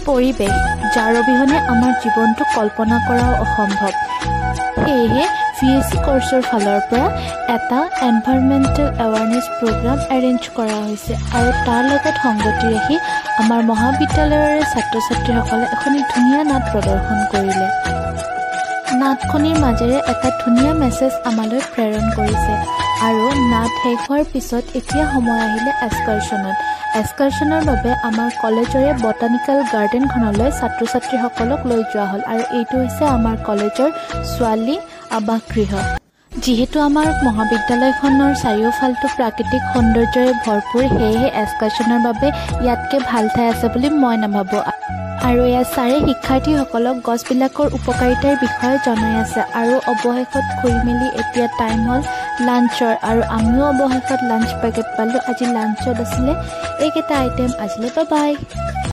পৰিৱেশ যাৰ অবিহনে আমাৰ জীৱনটো কল্পনা কৰাও অসম্ভৱ। সেয়েহে VSC কোৰ্চৰ ফালৰ পৰা এটা এনভাইৰনমেণ্টেল এৱাৰনেছ প্ৰগ্ৰাম এৰেঞ্জ কৰা হৈছে আৰু তাৰ লগত সংগতি ৰাখি আমাৰ মহাবিদ্যালয়ৰে ছাত্ৰ ছাত্ৰীসকলে এখন ধুনীয়া নাট প্ৰদৰ্শন কৰিলে। নাটখনিৰ মাজেৰে এটা ধুনীয়া মেছেজ আমালৈ প্ৰেৰণ কৰিছে আৰু নাট শেষ হোৱাৰ পিছত এতিয়া সময় আহিলে এক্সকাৰ্ছনৰ বাবে আমাৰ কলেজৰে বটানিকেল গাৰ্ডেনখনলৈ ছাত্ৰ ছাত্ৰীসকলক লৈ যোৱা হ'ল আৰু এইটো হৈছে আমাৰ কলেজৰ ছোৱালী আৱাসগৃহ। যিহেতু আমাৰ মহাবিদ্যালয়খনৰ চাৰিওফালটো প্ৰাকৃতিক সৌন্দৰ্যৰে ভৰপূৰ, সেয়েহে এক্সকাৰ্ছনৰ বাবে ইয়াতকৈ ভাল ঠাই আছে বুলি মই নাভাবোঁ। আৰু ইয়াত ছাৰে শিক্ষাৰ্থীসকলক গছবিলাকৰ উপকাৰিতাৰ বিষয়ে জনাই আছে আৰু অৱশেষত ঘূৰি মেলি এতিয়া টাইম হ'ল লাঞ্চৰ আৰু আমিও অৱশেষত লাঞ্চ পেকেট পালোঁ। আজি লাঞ্চত আছিলে এইকেইটা আইটেম। আজিলৈ বাই বাই।